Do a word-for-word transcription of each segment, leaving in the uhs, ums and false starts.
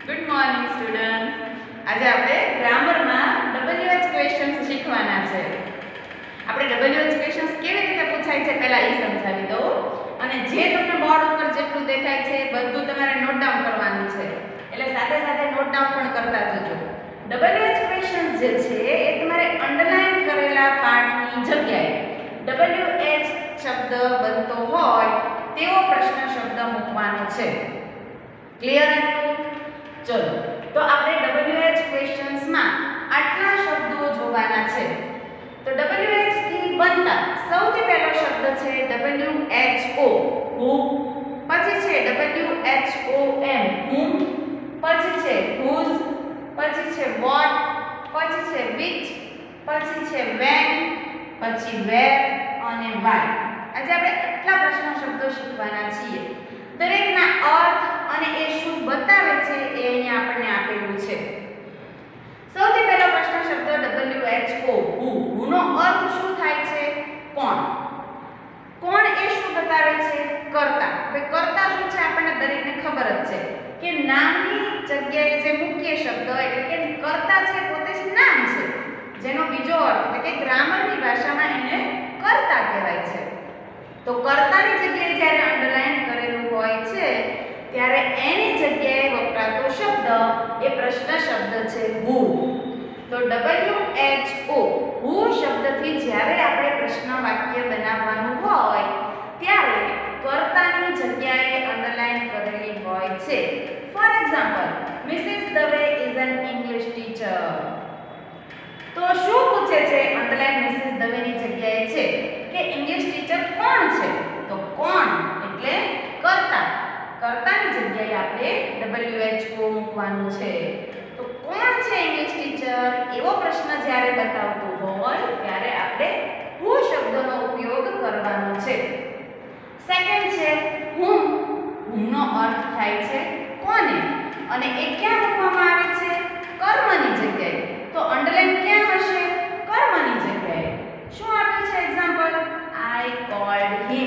Good morning students. આજે આપણે ગ્રામરમાં W H questions શીખવાના છે. આપણે ડબલ્યુએચ ક્વેશ્ચન્સ કેવી રીતે પૂછાય છે પહેલા એ સમજાવી દઉં, અને જે તમને બોર્ડ ઉપર જેટલું દેખાય છે બધું તમારે નોટ ડાઉન કરવાનું છે, એટલે સાથે સાથે નોટ ડાઉન પણ કરતા જજો. ડબલ્યુએચ ક્વેશ્ચન્સ જે છે એ તમારે અંડરલાઈન કરેલા પાઠની જગ્યાએ ડબલ્યુએચ શબ્દ બનતો હોય તેવો પ્રશ્ન શબ્દ મૂકવાનો છે. ક્લિયર આટલું? ચલો, તો આપણે ડબલ્યુએચ ક્વેશ્ચન્સ માં આટલા શબ્દો જોવાના છે. તો ડબલ્યુએચ થી બનતા સૌથી પહેલો શબ્દ છે ડબલ્યુએચઓ, હુ. પછી છે ડબલ્યુએચઓએમ, હુમ. પછી છે હુઝ. પછી છે વોટ. પછી છે વિચ. પછી છે વેન. પછી વેર અને વાય. આજે આપણે આટલા પ્રશ્ન શબ્દો શીખવાના છીએ. દરેકના અર્થ અને એ શું બતાવે છે એ અહીંયા આપણને આપેલું છે. સૌથી પહેલો પ્રશ્ન શબ્દ ડબલ્યુએચઓ, હુ. હુનો અર્થ શું થાય છે? કોણ. કોણ એ શું બતાવે છે? કર્તા. હવે કર્તા શું છે આપણને દરેકને ખબર જ છે કે નામની જગ્યાએ જે મુખ્ય શબ્દ એટલે કે કર્તા છે પોતે જ નામ છે, જેનો બીજો અર્થ એટલે કે ગ્રામરની ભાષામાં એને કર્તા કહેવાય છે. તો કર્તાની જગ્યાએ જ્યારે અંડરલાઈન કરેલું હોય છે ત્યારે એની જગ્યાએ વપરાતો શબ્દ એ પ્રશ્ન શબ્દ છે હુ. તો ડબલ્યુએચઓ, હુ શબ્દથી જ્યારે આપણે પ્રશ્ન વાક્ય બનાવવાનું હોય ત્યારે કર્તાની જગ્યાએ અંડરલાઈન કરેલી હોય છે. For example, Mrs Dave is an English teacher. તો શું પૂછે છે? અંડરલાઈન મિસિસ દવેની જગ્યાએ છે કે ઇંગ્લિશ ટીચર કોણ છે? તો કોણ એટલે કર્તા. કર્તાની જગ્યાએ આપણે ડબલ્યુએચઓ મૂકવાનું છે. તો કોણ છે ઇંગ્લિશ ટીચર એવો પ્રશ્ન જ્યારે બતાવતો હોય ત્યારે આપણે હુ શબ્દનો ઉપયોગ કરવાનો છે. સેકન્ડ છે હુમ. હુમનો અર્થ થાય છે કોને, અને એ ક્યાં મૂકવામાં આવે છે? કર્મની જગ્યાએ. તો અંડરલાઈન ક્યાં હશે? કર્મની જગ્યાએ. શું આપ્યું છે એક્ઝામ્પલ? આઈ કોલ્ડ હિમ.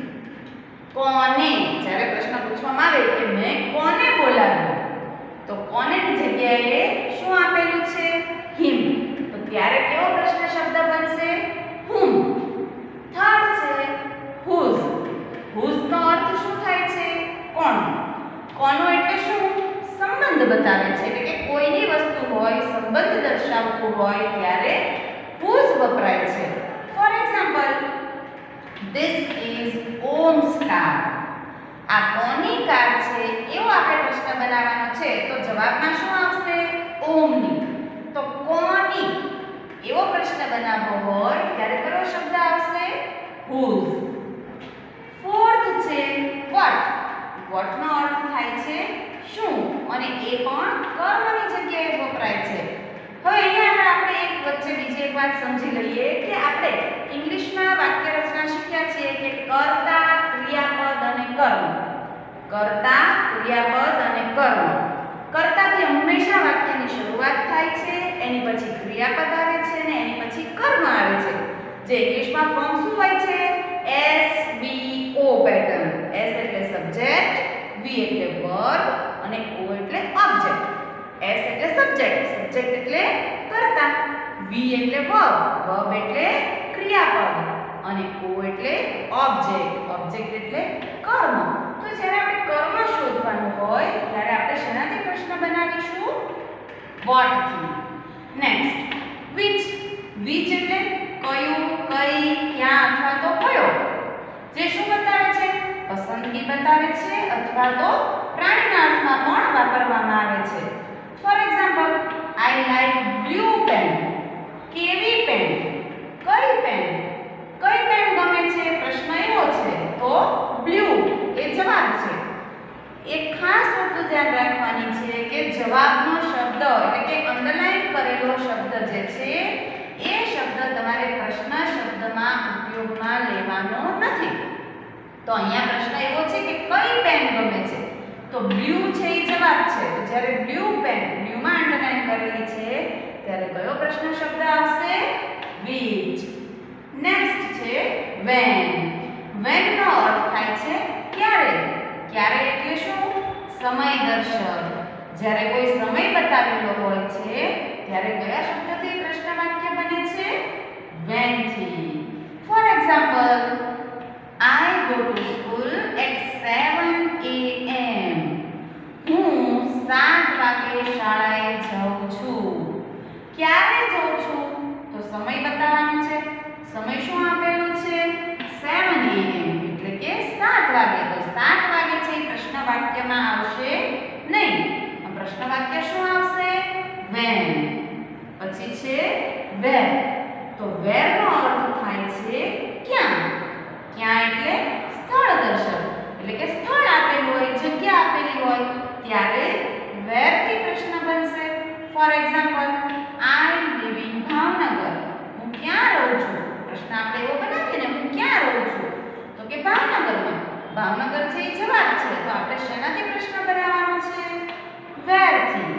કોને જ્યારે પ્રશ્ન પૂછવામાં આવે કે મેં કોને બોલાવ્યો, તો કોનેની જગ્યાએ શું આપેલું છે? હિમ. તો ત્યારે કેવો પ્રશ્ન શબ્દ બનશે? હુમ. થર્ડ છે હુઝ. હુઝનો અર્થ શું થાય છે? કોણ. કોનો એટલે શું? સંબંધ બતાવે છે, એટલે કે કોઈની વસ્તુ હોય, સંબંધ દર્શાવતું હોય ત્યારે હુઝ વપરાય છે. For example, this is Om's car. આ કોની કાર છે એવો આપણે પ્રશ્ન બનાવવાનો છે. તો જવાબમાં શું આવશે? ઓમની. તો કોની એવો પ્રશ્ન બનાવવો હોય ત્યારે કયો શબ્દ આવશે? હુઝ. ફોર્થ છે વોટ. વોટનો અર્થ થાય છે શું, અને એ પણ કર્મની જગ્યાએ વપરાય છે. હવે અહીંયા આપણે એક વચ્ચે બીજી એક વાત સમજી લઈએ કે આપણે ઇંગ્લિશમાં વાક્ય રચના શીખ્યા છીએ કે કર્તા, ક્રિયાપદ અને કર્મ. કર્તા, ક્રિયાપદ અને કર્મ. કર્તાથી હંમેશા વાક્યની શરૂઆત થાય છે, એની પછી ક્રિયાપદ આવે છે અને એની પછી કર્મ આવે છે. જે ઇંગ્લિશમાં ફોર્મ શું હોય છે? S V O pattern. S એટલે સબ્જેક્ટ, વી એટલે વર્બ અને ઓ એટલે ઓબ્જેક્ટ. એસ એટલે સબ્જેક્ટ, સબ્જેક્ટ એટલે કર્તા, વી એટલે વર્બ, વર્બ એટલે ક્રિયાપદ અને ઓ એટલે ઓબ્જેક્ટ, ઓબ્જેક્ટ એટલે કર્મ. તો જ્યારે આપણે કર્મ શોધવાનું હોય ત્યારે આપણે શેનાથી પ્રશ્ન બનાવીશું? વોટ થી. Next which. વિચ એટલે કયું, કઈ, ક્યાં અથવા તો કયો. જે શું બતાવે છે? પસંદગી બતાવે છે અથવા તો પ્રાણીના અર્થમાં પણ વાપરવામાં આવે છે. For example, I like blue pen. કેવી પેન? કઈ પેન? કઈ પેન ગમે છે? પ્રશ્ન એવો છે તો બ્લુ એ જવાબ છે. એક ખાસ વસ્તુ ધ્યાન રાખવાની છે કે જવાબનો શબ્દ એટલે કે અંડરલાઈન કરેલો શબ્દ જે છે એ શબ્દ તમારે પ્રશ્ન શબ્દમાં ઉપયોગમાં લેવાનો નથી. તો અહીંયા પ્રશ્ન એવો છે કે કઈ પેન ગમે છે? તો બ્લુ છે એ જવાબ છે. તો જ્યારે બ્લુ પેન બ્લુમાં અંડરલાઈન કરેલી છે ત્યારે કયો પ્રશ્ન શબ્દ આવશે? વિચ. નેક્સ્ટ છે વેન. વેન નો અર્થ થાય છે ક્યારે. ક્યારે એટલે શું? સમય દર્શક. જ્યારે કોઈ સમય બતાવેલો હોય છે ત્યારે કયા શબ્દથી પ્રશ્ન વાક્ય બને છે? when થી. For example, I go to school at seven a m હું સાત વાગે શાળાએ જાઉં છું. ક્યારે જાઉં છું? તો સમય બતાવવાનો છે. સમય શું આપેલું છે? seven a m એટલે કે સાત વાગે. તો સાત વાગે છે એ પ્રશ્ન વાક્યમાં આવશે નહીં. આ પ્રશ્ન વાક્ય શું આવશે? when. પછી છે where. તો where નો અર્થ થાય છે ક્યાં. ક્યાં એટલે સ્થળ દર્શક, એટલે કે સ્થળ આપેલું હોય, જગ્યા આપેલી હોય ત્યારે where થી પ્રશ્ન બનશે. For example, I live in Bhavnagar. હું ક્યાં રહું છું? પ્રશ્ન આપણે એવો બનાવીએ ને, હું ક્યાં રહું છું? તો કે ભાવનગરમાં. ભાવનગર છે એ જવાબ છે, તો આપણે શેનાથી પ્રશ્ન બનાવવાનો છે? where થી.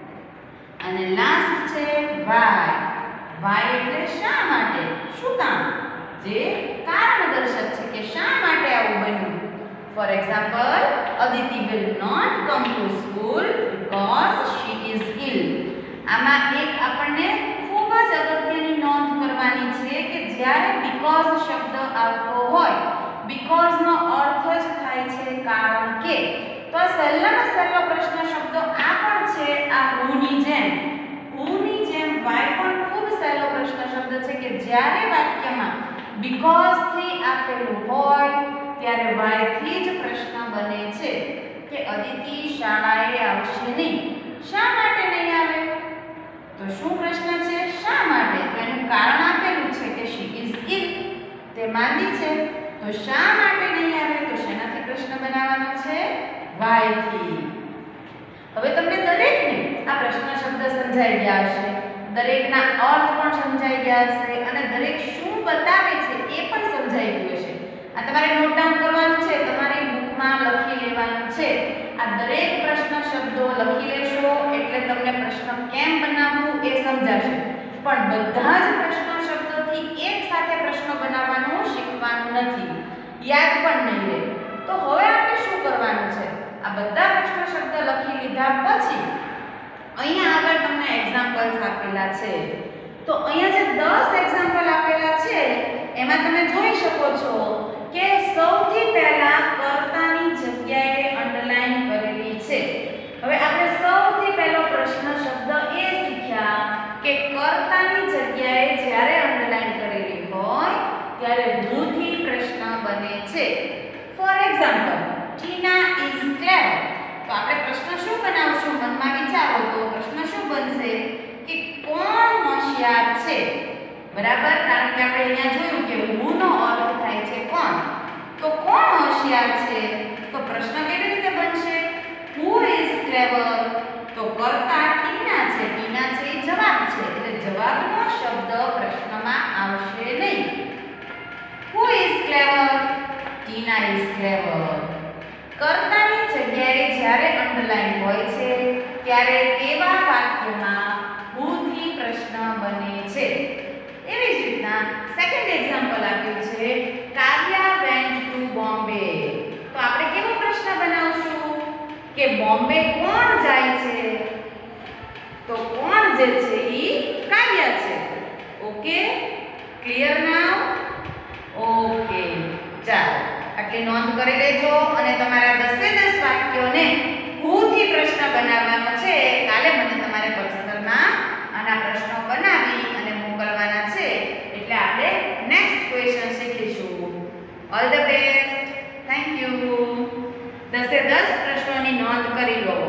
અને લાસ્ટ છે why. why એટલે શા માટે, શું કામ, જે કારણ દર્શક છે કે શા માટે આવું બન્યું. For example, Aditi will not come to school because she is ill. આમાં એક આપણને ખૂબ જ અગત્યની નોંધ કરવાની છે કે જ્યારે because શબ્દ આવતો હોય, because નો અર્થ જ થાય છે કારણ કે. તો આ સહેલામાં સહેલો પ્રશ્ન શબ્દ આ પણ છે, આ who ની જેમ. who ની જેમ why પણ ખૂબ સહેલો પ્રશ્ન શબ્દ છે કે જ્યારે વાક્યમાં because થી આપેલું હોય ત્યારે why થી જ પ્રશ્ન બને છે કે અદિતિ શાળાએ આવશે નહીં. શા માટે નહીં આવે? તો શું પ્રશ્ન છે? શા માટે? તો એનું કારણ આપેલું છે કે she is ill, તે માંદી છે. તો શા માટે નહીં આવે? તો શેનાથી પ્રશ્ન બનાવવાનો છે? why થી. હવે તમને દરેકને આ પ્રશ્ન શબ્દ સમજાઈ ગયા હશે, દરેકના અર્થ પણ સમજાઈ ગયા હશે અને દરેક શું બતાવે છે એ પણ સમજાઈ ગયું હશે. આ તમારે નોટ ડાઉન કરવાનું છે, તમારી બુકમાં લખી લેવાનું છે. આ દરેક પ્રશ્ન શબ્દો લખી લેશો એટલે તમને પ્રશ્ન કેમ બનાવવું એ સમજાશે. પણ બધા જ પ્રશ્ન શબ્દોથી એક સાથે પ્રશ્ન બનાવવાનું શીખવાનું નથી, યાદ પણ નહીં રહે. તો હવે આપણે શું કરવાનું છે? આ બધા પ્રશ્ન શબ્દ લખી લીધા પછી અહીંયા આગળ તમને એક્ઝામ્પલ્સ આપેલા છે. તો અહીંયા જે દસ એક્ઝામ્પલ આપેલા છે એમાં તમે જોઈ શકો છો કે સૌથી પહેલા કર્તાની જગ્યાએ અંડરલાઈન કરેલી છે. હવે આપણે સૌથી પહેલો પ્રશ્ન શબ્દ એ શીખ્યા કે કર્તાની જગ્યાએ જ્યારે અંડરલાઈન કરેલી હોય ત્યારે who થી પ્રશ્ન બને છે. For example, Tina is clever. તો આપણે પ્રશ્ન શું બનાવશું? મનમાં વિચારો તો પ્રશ્ન શું બનશે કે કોણ હોશિયાર છે? બરાબર, કારણ કે આપણે અહીંયા જોયું કે who નો અર્થ થાય છે કોણ. તો કોણ હોશિયાર છે? તો પ્રશ્ન કેવી રીતે બનશે? who is clever. તો કર્તા ટીના છે, ટીના છે એ જવાબ છે એટલે જવાબનો શબ્દ પ્રશ્નમાં આવશે નહીં. who is clever? Tina is clever. કર્તાની જગ્યાએ જ્યારે અંડરલાઈન હોય છે ત્યારે તેવા વાક્યમાં who થી પ્રશ્ન બને છે. એવી જ રીતના સેકન્ડ એક્ઝામ્પલ આપ્યું છે, કાવ્યા વેન્ટ ટુ બોમ્બે. તો આપણે કેવો પ્રશ્ન બનાવશું કે બોમ્બે કોણ જાય છે? તો કોણ જે છે ઈ કાવ્યા છે. ઓકે, ક્લિયર નાઉ? ઓકે, ચાલો આટલી નોંધ કરી લેજો અને તમારા દસે દસ વાક્યોને who થી પ્રશ્ન બનાવવાનો છે. કાલે મને તમારે પર્સનલમાં આના પ્રશ્નો બનાવી અને મોકલવાના છે એટલે આપણે નેક્સ્ટ ક્વેશ્ચન શીખીશું. All the best. Thank you. દસે દસ પ્રશ્નોની નોંધ કરી લો.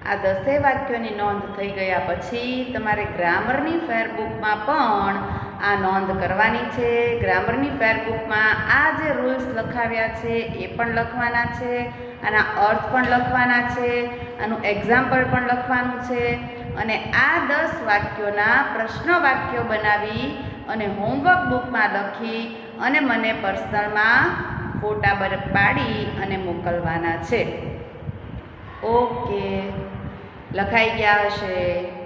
આ દસે વાક્યોની નોંધ થઈ ગયા પછી તમારે ગ્રામરની ફેરબુકમાં પણ આ નોંધ કરવાની છે. ગ્રામરની ફેરબુકમાં આ જે રૂલ્સ લખાવ્યા છે એ પણ લખવાના છે, આના અર્થ પણ લખવાના છે, આનું એક્ઝામ્પલ પણ લખવાનું છે અને આ દસ વાક્યોના પ્રશ્ન વાક્યો બનાવી અને હોમવર્ક બુકમાં લખી અને મને પર્સનલમાં ફોટા પાડી અને મોકલવાના છે. ઓકે, લખાઈ ગયા હશે.